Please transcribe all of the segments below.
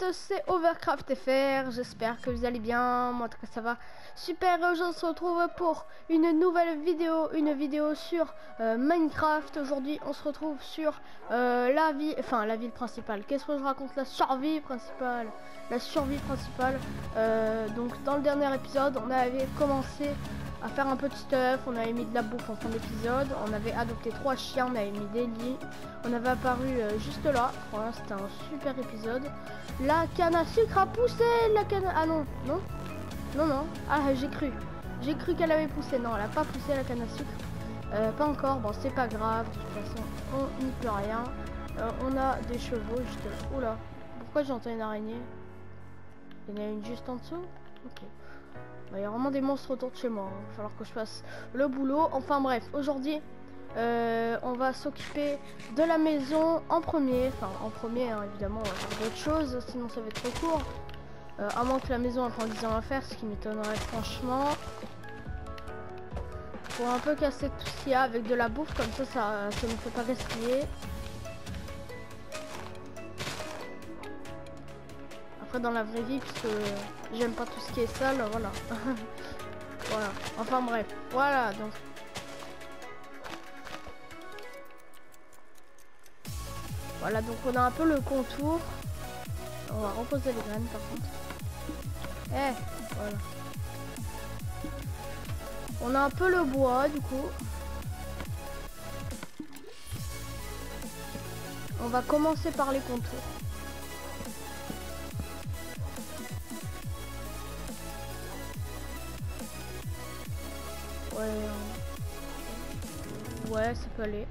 c'est Overcraft FR, j'espère que vous allez bien, moi en tout cas ça va super. Aujourd'hui on se retrouve pour une nouvelle vidéo, sur Minecraft. Aujourd'hui on se retrouve sur la ville principale. Qu'est-ce que je raconte? La survie principale. Donc dans le dernier épisode on avait commencé à faire un peu de stuff, on avait mis de la bouffe en fin d'épisode, on avait adopté 3 chiens, on avait mis des lits, on avait apparu juste là. Voilà, c'était un super épisode. La canne à sucre a poussé, ah non, ah j'ai cru qu'elle avait poussé. Non, elle a pas poussé, la canne à sucre, pas encore. Bon, c'est pas grave, de toute façon on n'y peut rien. On a des chevaux juste là. Oula, pourquoi j'entends une araignée? Il y en a une juste en dessous. Ok. Il y a vraiment des monstres autour de chez moi, il va falloir que je fasse le boulot. Enfin bref, aujourd'hui on va s'occuper de la maison en premier. Hein, évidemment, on va faire d'autres choses, sinon ça va être trop court. À moins que la maison ait pas 10 ans à faire, ce qui m'étonnerait franchement. Pour un peu casser tout ce qu'il y a avec de la bouffe, comme ça ne fait pas gaspiller. Après dans la vraie vie, puisque j'aime pas tout ce qui est sale, voilà. Voilà, enfin bref, voilà donc. Voilà, donc on a un peu le contour. On va reposer les graines par contre. Voilà. On a un peu le bois du coup. On va commencer par les contours. Ouais, ça peut aller.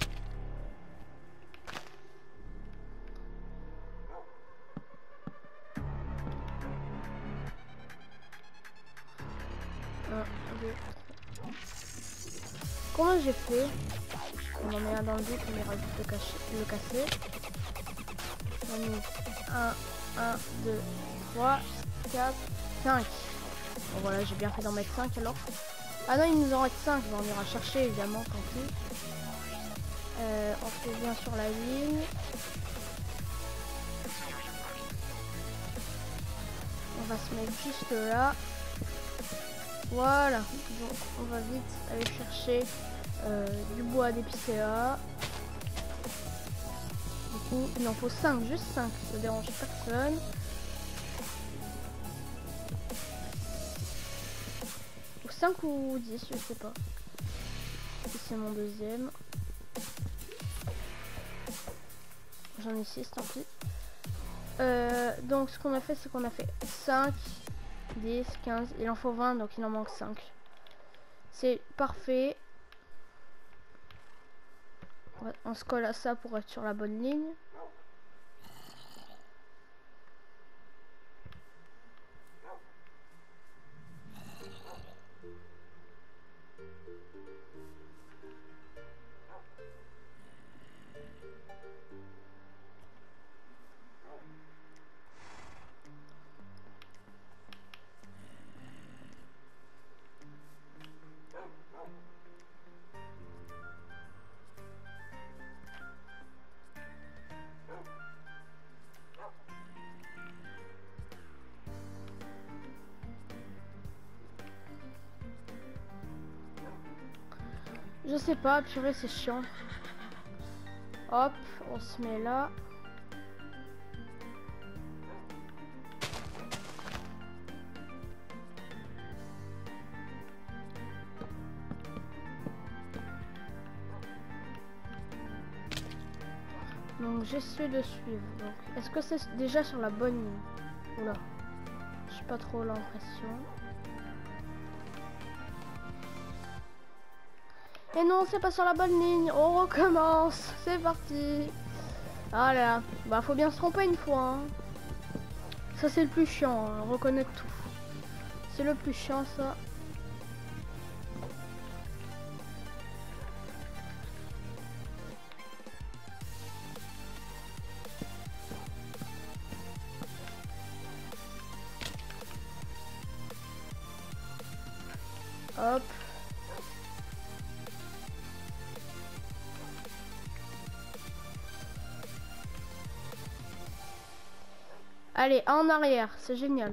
Comment j'ai fait? On en met un dans le doute, on ira vite le casser. On a mis 1, 2, 3, 4, 5. Bon voilà, j'ai bien fait d'en mettre 5 alors. Ah non, il nous en reste 5, on ira chercher évidemment, tant pis. On fait bien sur la ligne. On va se mettre juste là. Voilà, donc on va vite aller chercher du bois d'épicéa. Du coup, il en faut 5, juste 5, ça dérange personne. Ou 5 ou 10, je sais pas. C'est mon deuxième. J'en ai 6, tant pis. Donc ce qu'on a fait, c'est qu'on a fait 5, 10, 15, il en faut 20, donc il en manque 5. C'est parfait. On se colle à ça pour être sur la bonne ligne. Je sais pas, purée, c'est chiant. Hop, on se met là. Donc j'essaie de suivre. Est-ce que c'est déjà sur la bonne ligne? Oula, j'ai pas trop l'impression. Et non, c'est pas sur la bonne ligne. On recommence. C'est parti. Ah là là. Bah faut bien se tromper une fois. Hein. Ça c'est le plus chiant. Hein. Reconnaître tout. C'est le plus chiant ça. Hop. Allez, en arrière, c'est génial.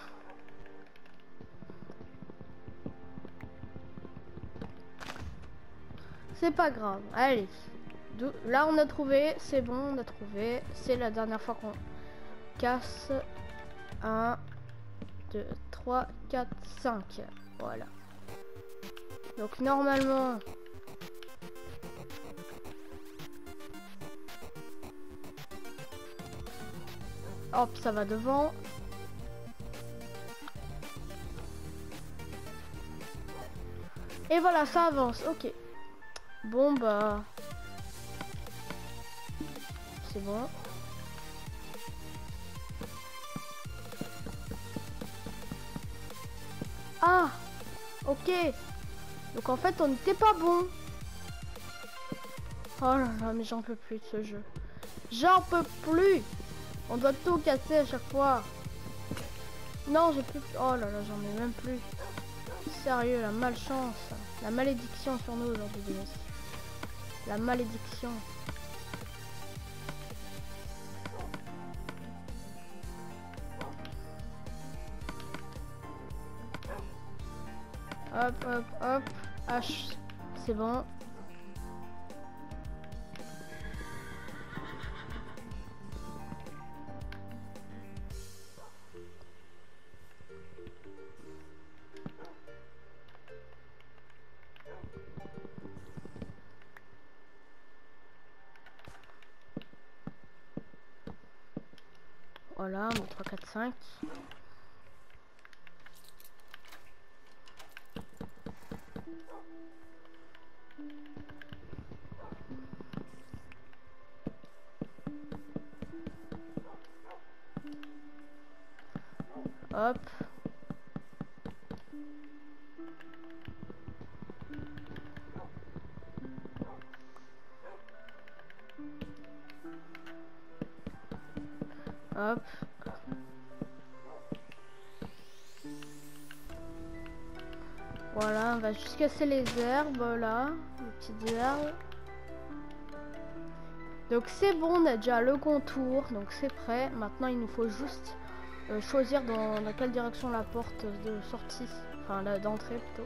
C'est pas grave, allez. Là on a trouvé, c'est bon, on a trouvé. C'est la dernière fois qu'on casse. 1, 2, 3, 4, 5. Voilà. Donc normalement... Hop, ça va devant. Et voilà, ça avance, ok. Bon bah... C'est bon. Ah, ok. Donc en fait, on n'était pas bon. Oh là là, mais j'en peux plus de ce jeu. J'en peux plus. On doit tout casser à chaque fois. Non, j'ai plus... Oh là là, j'en ai même plus. Sérieux, la malchance. La malédiction sur nous aujourd'hui, Denis. La malédiction. Hop, hop, hop. H, c'est bon. Voilà, 3, 4, 5. Hop. Hop. Voilà, on va juste casser les herbes, là, les petites herbes. Donc c'est bon, on a déjà le contour, donc c'est prêt. Maintenant, il nous faut juste choisir dans quelle direction la porte de sortie, enfin d'entrée plutôt.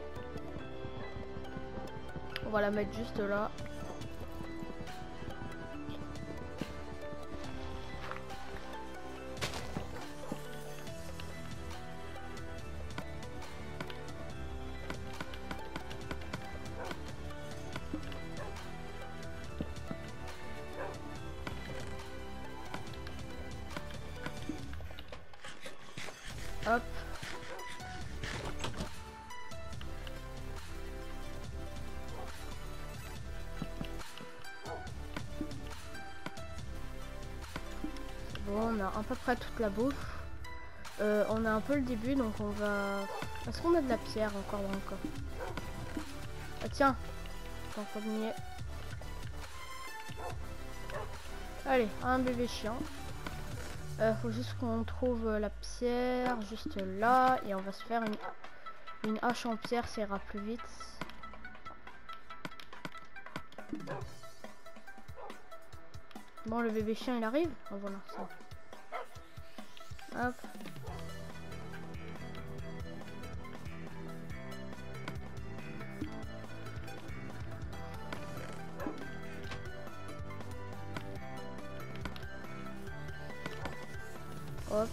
On va la mettre juste là. Hop. Bon, on a à peu près toute la bouffe. On a un peu le début, donc on va... Est-ce qu'on a de la pierre encore dans le coffre? Ah tiens, tant qu'on y est. Allez, un bébé chien. Faut juste qu'on trouve la pierre juste là et on va se faire une hache en pierre, ça ira plus vite. Bon, le bébé chien il arrive. Oh, voilà, ça. Hop. Hop.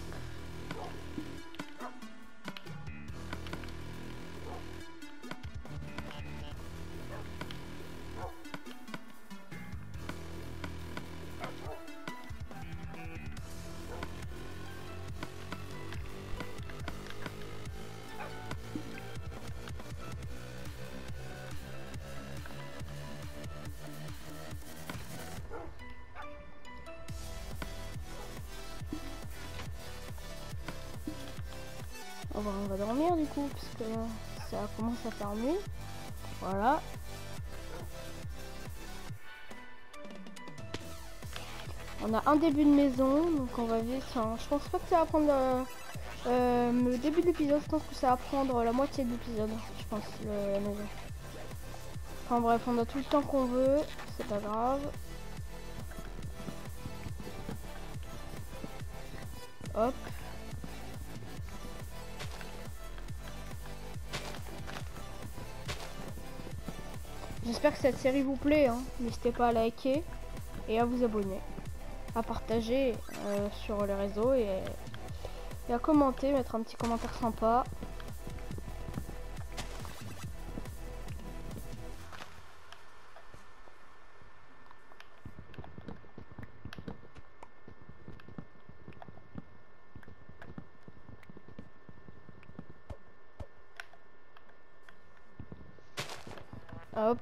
On va dormir du coup, puisque ça commence à faire nuit. Voilà. On a un début de maison, donc on va vite. Enfin, je pense pas que ça va prendre le début de l'épisode, je pense que ça va prendre la moitié de l'épisode, je pense, la maison. Enfin bref, on a tout le temps qu'on veut, c'est pas grave. Hop. J'espère que cette série vous plaît, hein. N'hésitez pas à liker et à vous abonner, à partager sur les réseaux et à commenter, mettre un petit commentaire sympa. Hop.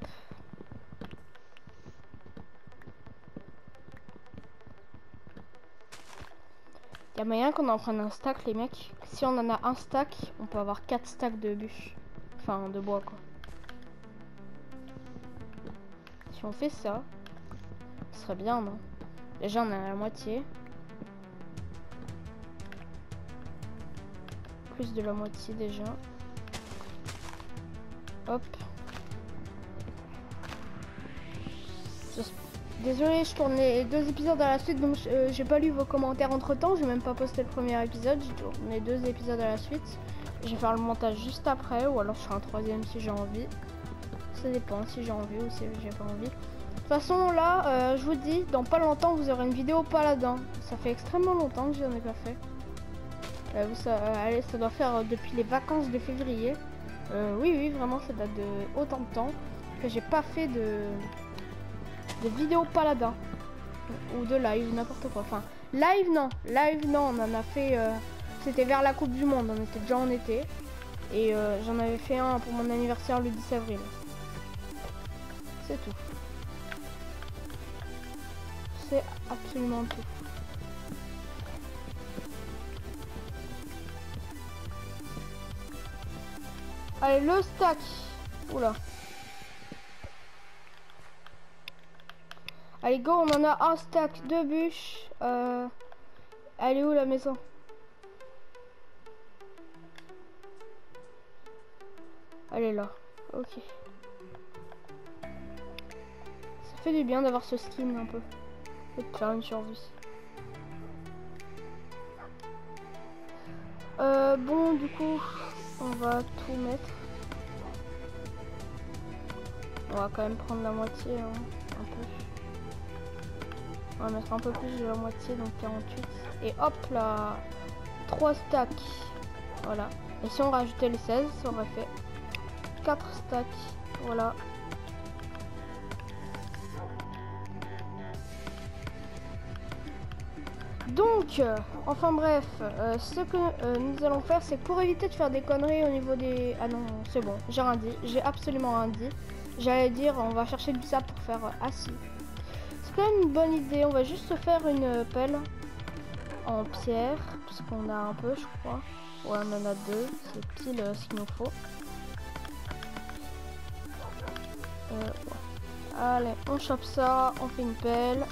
Il y a moyen qu'on en prenne un stack, les mecs. Si on en a un stack, on peut avoir 4 stacks de bûches. Enfin, de bois, quoi. Si on fait ça, ce serait bien, non? Déjà, on a la moitié. Plus de la moitié, déjà. Hop. Désolée, je tourne les 2 épisodes à la suite, donc j'ai pas lu vos commentaires entre temps. J'ai même pas posté le premier épisode, j'ai tourné les 2 épisodes à la suite. Je vais faire le montage juste après, ou alors je ferai un 3e si j'ai envie. Ça dépend si j'ai envie ou si j'ai pas envie. De toute façon, là, je vous dis, dans pas longtemps, vous aurez une vidéo paladin. Ça fait extrêmement longtemps que je n'en ai pas fait. Allez, ça doit faire depuis les vacances de février. Oui, vraiment, ça date de autant de temps que j'ai pas fait de vidéo paladin ou de live, n'importe quoi. Enfin, live non, on en a fait. C'était vers la Coupe du Monde, on était déjà en été et j'en avais fait un pour mon anniversaire le 10 avril. C'est tout. C'est absolument tout. Allez, le stack. Oula. Allez, go, on en a un stack de bûches. Elle est où la maison? Elle est là. Ok. Ça fait du bien d'avoir ce skin un peu. Et de faire une survie. Bon, du coup, on va tout mettre. On va quand même prendre la moitié, hein, un peu. On va mettre un peu plus de la moitié, donc 48. Et hop là, 3 stacks. Voilà. Et si on rajoutait les 16, ça aurait fait 4 stacks. Voilà. Donc, enfin bref, ce que nous allons faire, c'est pour éviter de faire des conneries au niveau des... Ah non, c'est bon, j'ai rien dit. J'ai absolument rien dit. J'allais dire, on va chercher du sable pour faire assis. C'est quand même une bonne idée. On va juste se faire une pelle en pierre, parce qu'on a un peu, je crois. Ouais, on en a 2. C'est pile ce qu'il nous faut. Ouais. Allez, on chope ça, on fait une pelle.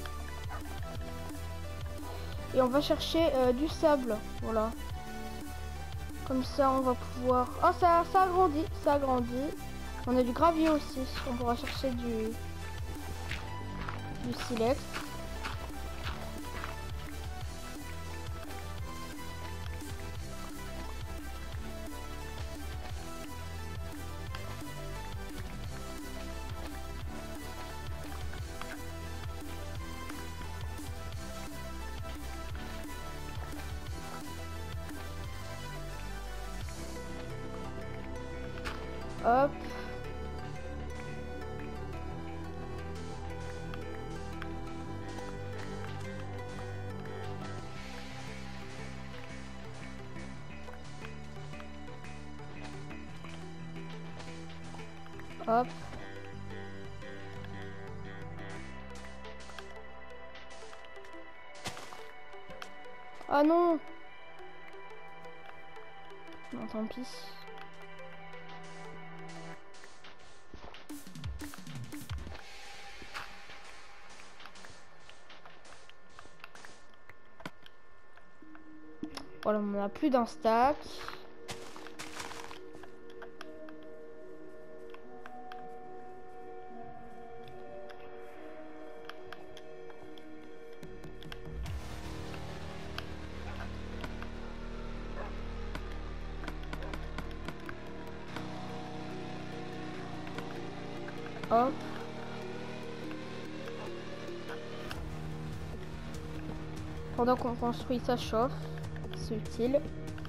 Et on va chercher du sable, voilà. Comme ça, on va pouvoir... Oh, ça agrandit, ça agrandit. On a du gravier aussi, on pourra chercher du silex. Hop. Hop. Ah non. Non, tant pis. Voilà, on a plus d'un stack. Hop. Pendant qu'on construit, ça chauffe. C'est utile.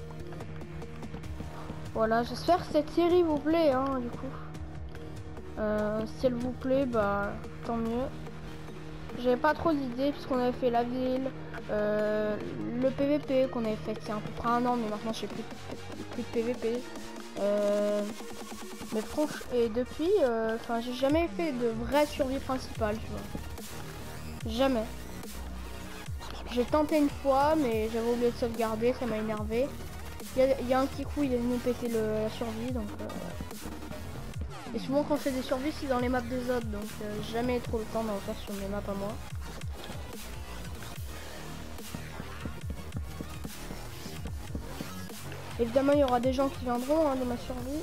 Voilà, j'espère que cette série vous plaît, hein, du coup. Si elle vous plaît, bah, tant mieux. J'avais pas trop d'idées, puisqu'on avait fait la ville, le PVP qu'on avait fait il y a à peu près un an, mais maintenant je sais plus de PVP. Mais franchement, et depuis, enfin, j'ai jamais fait de vraie survie principale, tu vois. Jamais. J'ai tenté une fois, mais j'avais oublié de sauvegarder, ça m'a énervé. Il y a un petit coup, il est venu péter la survie, donc... Et souvent quand je fais des survies, c'est dans les maps des autres, donc jamais trop le temps d'en faire sur mes maps à moi. Évidemment, il y aura des gens qui viendront, hein, de ma survie.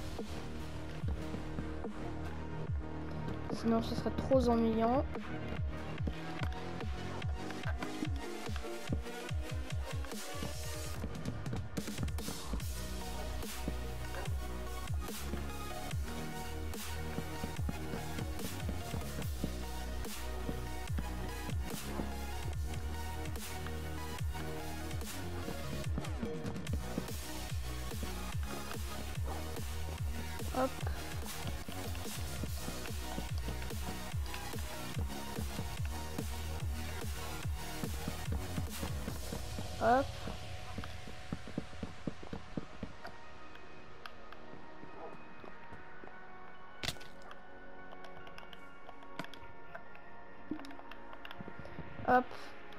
Sinon, ce serait trop ennuyant. Hop. Hop. Hop.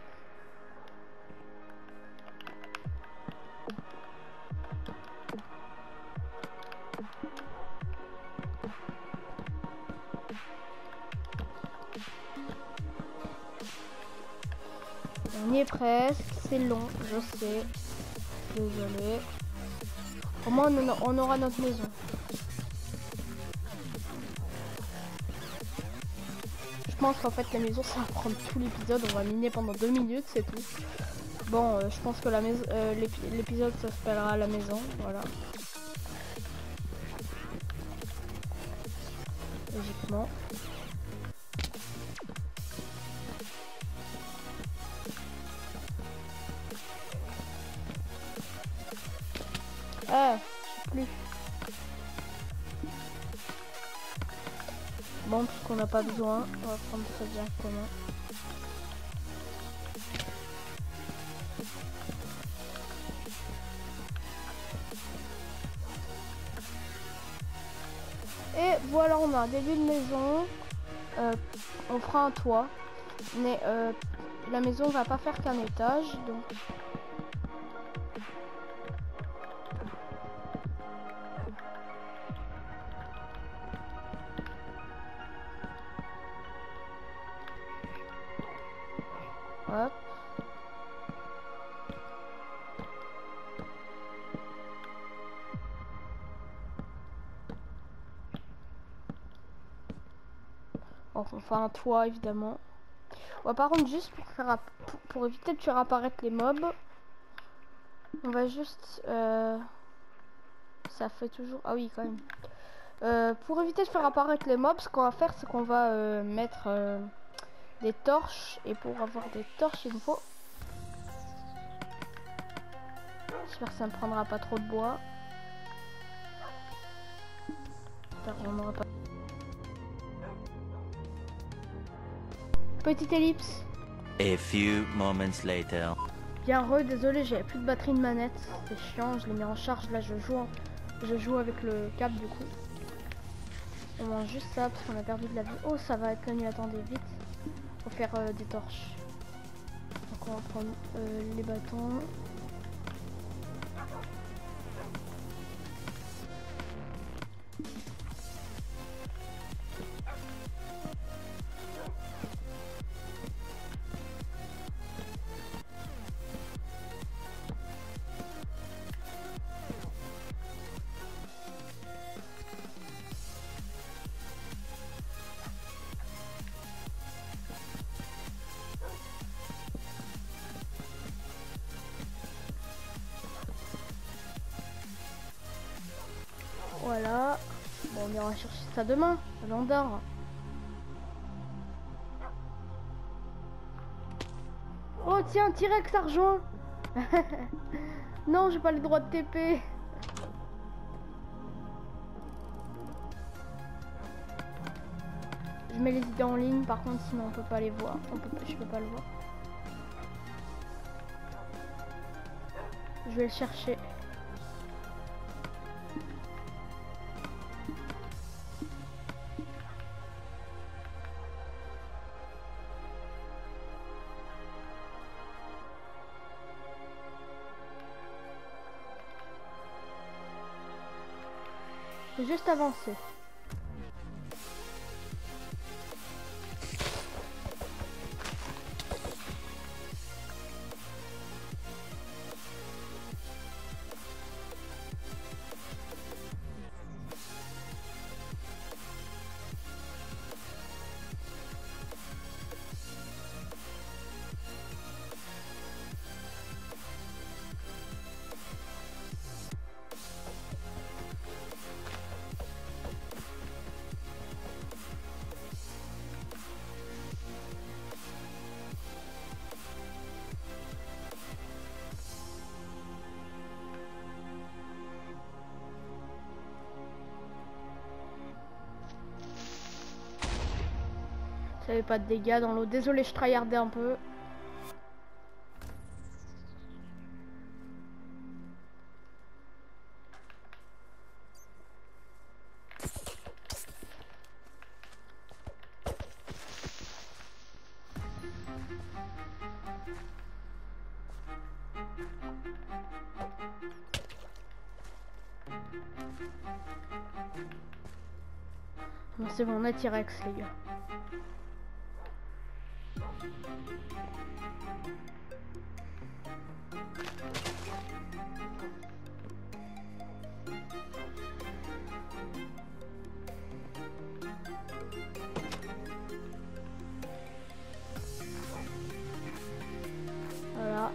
On y est presque, c'est long, je sais. Désolé. Au moins on aura notre maison. Je pense qu'en fait la maison ça va prendre tout l'épisode, on va miner pendant 2 minutes, c'est tout. Bon, je pense que la maison, l'épisode s'appellera la maison, voilà. Logiquement. Ah, je sais plus. Bon, puisqu'on n'a pas besoin, on va prendre ça directement. Et voilà, on a un début de maison. On fera un toit. Mais la maison va pas faire qu'un étage, donc... Hop. On fait un toit évidemment. Ouais, par contre, juste pour éviter de faire apparaître les mobs, on va juste ça fait toujours, ah oui quand même, pour éviter de faire apparaître les mobs, ce qu'on va faire, c'est qu'on va mettre des torches, et pour avoir des torches il nous faut, j'espère que ça ne prendra pas trop de bois, j'espère qu'on aura pas. Petite ellipse. A few moments later. Bien désolé, j'avais plus de batterie de manette, c'est chiant, je l'ai mis en charge, là je joue avec le câble du coup. On mange juste ça parce qu'on a perdu de la vie. Oh, ça va être la nuit, attendez vite. Faut faire des torches. Donc on va prendre les bâtons. Voilà. Bon, on ira chercher ça demain, à l'Andorre. Oh tiens, T-Rex a rejoint. Non, j'ai pas le droit de TP. Je mets les idées en ligne, par contre sinon on peut pas les voir. Je peux pas le voir. Je vais le chercher. Faut juste avancer. Ça avait pas de dégâts dans l'eau. Désolé, je tryhardais un peu. Bon, c'est bon, on a T-Rex, les gars. Voilà.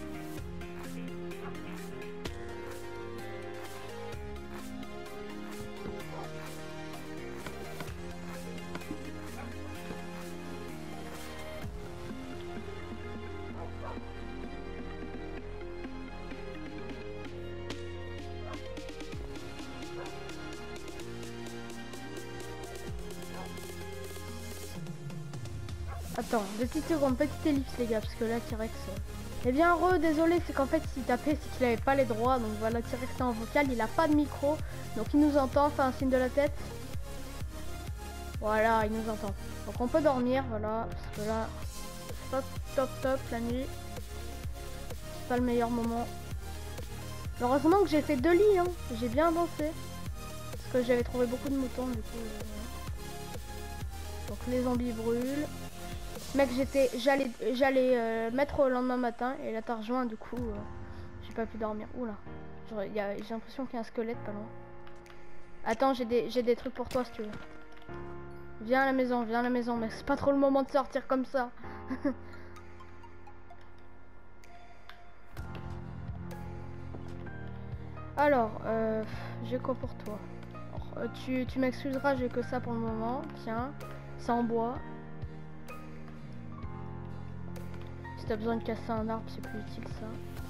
Attends, 2 petites secondes, petite ellipse les gars, parce que là T-Rex... Eh bien désolé, c'est qu'en fait s'il tapait, c'est qu'il avait pas les droits, donc voilà, T-Rex est en vocal, il a pas de micro, donc il nous entend, fait un signe de la tête. Voilà, il nous entend. Donc on peut dormir, voilà, parce que là, c'est pas top la nuit. C'est pas le meilleur moment. Heureusement que j'ai fait 2 lits, hein, j'ai bien avancé. Parce que j'avais trouvé beaucoup de moutons, du coup... Donc les zombies brûlent. Mec, j'allais mettre au lendemain matin et là t'as rejoint, du coup j'ai pas pu dormir. Oula, j'ai l'impression qu'il y a un squelette pas loin. Attends, j'ai des trucs pour toi si tu veux. Viens à la maison, mais c'est pas trop le moment de sortir comme ça. Alors, j'ai quoi pour toi? Alors, tu m'excuseras, j'ai que ça pour le moment. Tiens, ça en bois. Si t'as besoin de casser un arbre, c'est plus utile ça.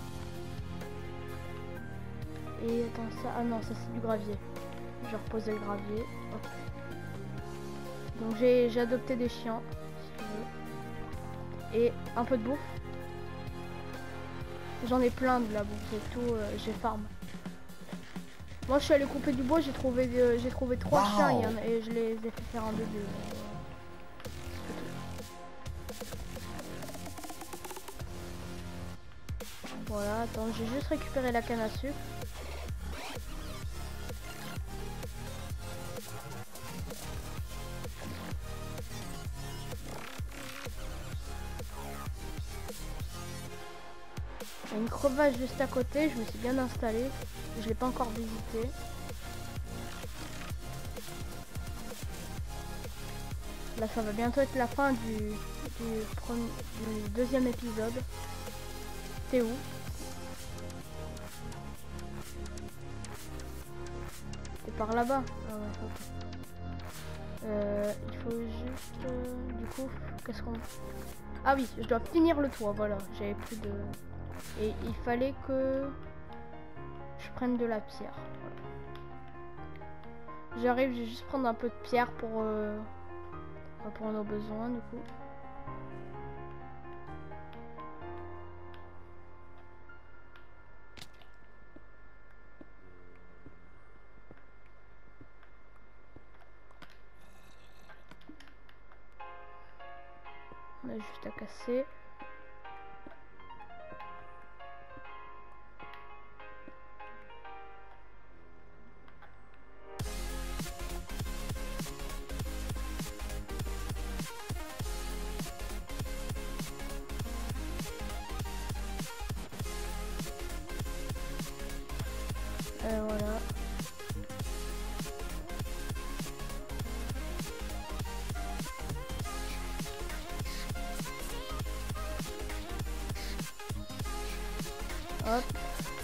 Et attends, ça... Ah non, ça c'est du gravier. Je vais reposer le gravier. Hop. Donc j'ai adopté des chiens, si tu veux. Et un peu de bouffe. J'en ai plein de la bouffe et tout, j'ai farm. Moi je suis allé couper du bois, j'ai trouvé 3 chiens et je les ai fait faire un bébé. Voilà, attends, j'ai juste récupéré la canne à sucre. Il y a une crevasse juste à côté, je me suis bien installé. Je l'ai pas encore visité. Là ça va bientôt être la fin du deuxième épisode. T'es où? T'es par là-bas. Ah ouais, ok. Il faut juste... du coup, qu'est-ce qu'on... Ah oui, je dois finir le toit, voilà. J'avais plus de... Et il fallait que je prenne de la pierre. Voilà. J'arrive, je vais juste prendre un peu de pierre pour nos besoins du coup. On a juste à casser. Voilà. Hop.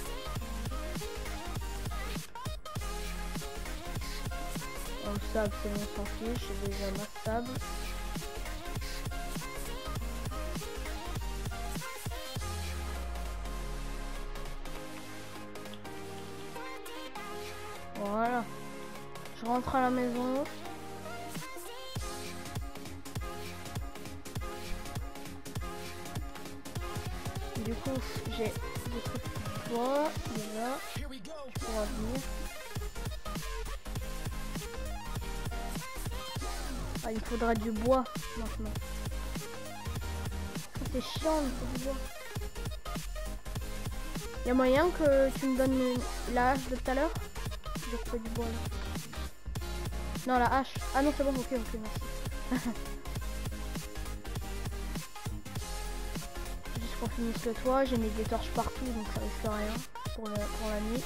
Le sable, c'est bon, on s'en fiche, j'ai déjà ma sable. Voilà. Je rentre à la maison. Du coup, j'ai des trucs pour toi, déjà. Tu pourras venir. Ah, il faudra du bois maintenant. C'est chiant, il faut du bois. Il y a moyen que tu me donnes la hache de tout à l'heure? J'ai trouvé du bois là. Non, la hache. Ah non, c'est bon, ok, merci. Juste qu'on finisse le toit, j'ai mis des torches partout, donc ça risque rien pour la nuit.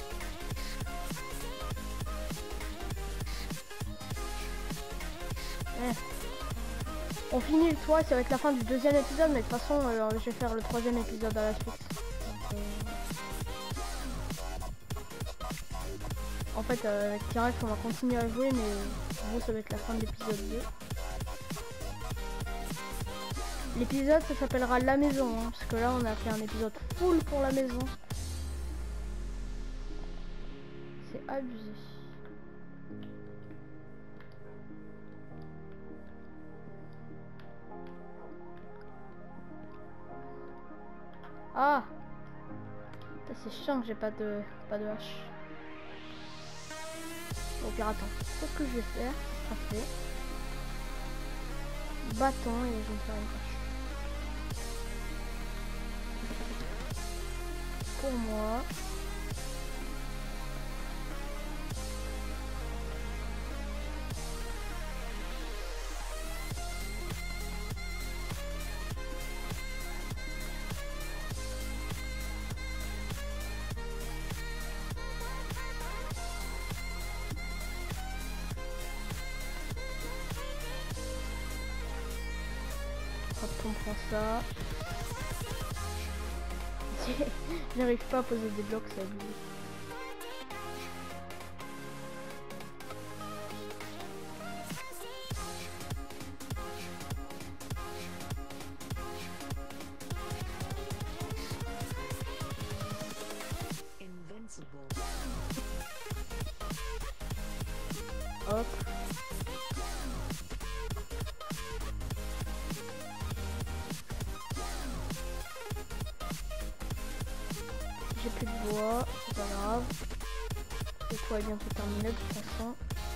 On finit le toit, ça va être la fin du deuxième épisode, mais de toute façon, je vais faire le troisième épisode à la suite. En fait, avec T-Rex, on va continuer à jouer, mais vous, ça va être la fin de l'épisode 2. L'épisode, ça s'appellera La Maison, hein, parce que là, on a fait un épisode full pour la maison. C'est abusé. Ah! C'est chiant que j'ai pas de hache. Au pire, attends. C'est ce que je vais faire. Ça sera fait. Bâton et je vais me faire une hache. Pour moi. Hop, on prend ça. J'arrive pas à poser des blocs, c'est abusé. Hop. J'ai plus de bois, c'est pas grave. Le toit est bientôt terminé de toute façon.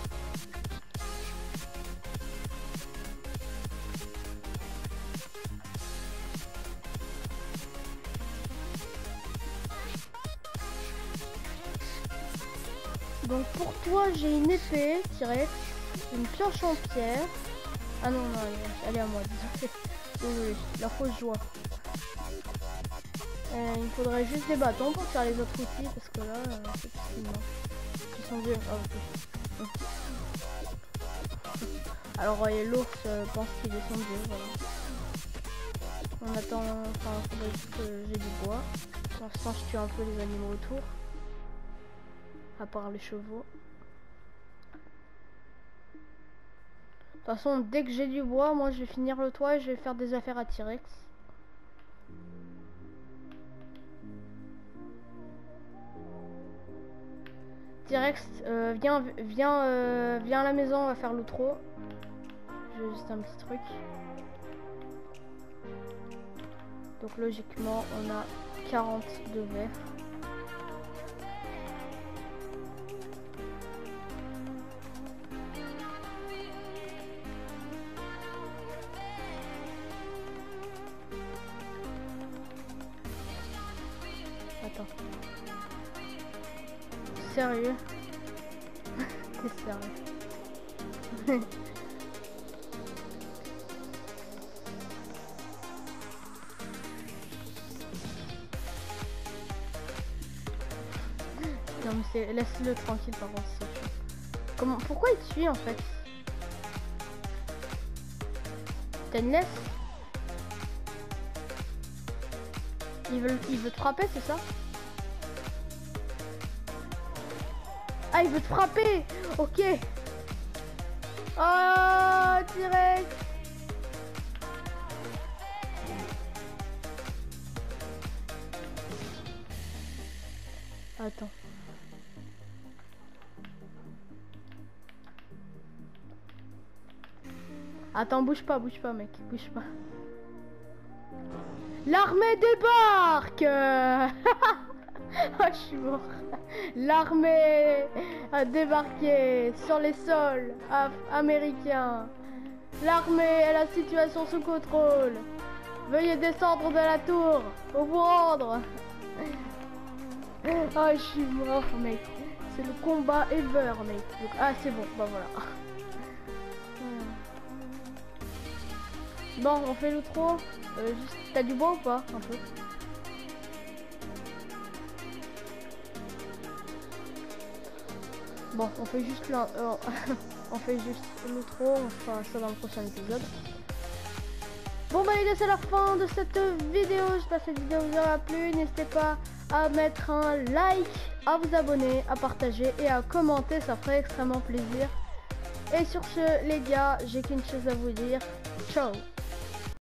Donc pour toi j'ai une épée, T-Rex, une pioche en pierre. Ah non, non, elle est à moi, désolé. Désolé, la fausse joie. Il me faudrait juste des bâtons pour faire les autres outils parce que là, c'est tout ce qui me manque. Ils sont vieux. Ah, ok. Alors l'ours pense qu'il est son dieu, voilà. On attend, enfin, il faudrait juste que j'ai du bois. Pour l'instant, je tue un peu les animaux autour. À part les chevaux. façon, dès que j'ai du bois, moi je vais finir le toit et je vais faire des affaires à T-Rex. T-Rex, viens à la maison, on va faire l'outro. J'ai juste un petit truc. Donc logiquement, on a 40 de verre. Attends. Sérieux? T'es sérieux? Non mais c'est... Laisse-le tranquille par contre, c'est chaud. Comment... Pourquoi il te suit en fait? T'as une laisse? Il veut te frapper, c'est ça? Ah, il veut te frapper! Ok! Oh, T-Rex! Attends. Attends, bouge pas, mec, bouge pas. L'armée débarque! Oh, je suis mort. L'armée a débarqué sur les sols américains. L'armée a la situation sous contrôle. Veuillez descendre de la tour pour vous rendre. Oh, je suis mort, mec. C'est le combat ever, mec. Donc, ah, c'est bon, bah voilà. Bon, on fait l'outro. T'as du bois ou pas? Un peu. Bon, on fait juste on fait juste l'outro. On fera ça dans le prochain épisode. Bon bah les gars, c'est la fin de cette vidéo. J'espère que cette vidéo vous aura plu. N'hésitez pas à mettre un like, à vous abonner, à partager et à commenter. Ça ferait extrêmement plaisir. Et sur ce les gars, j'ai qu'une chose à vous dire. Ciao.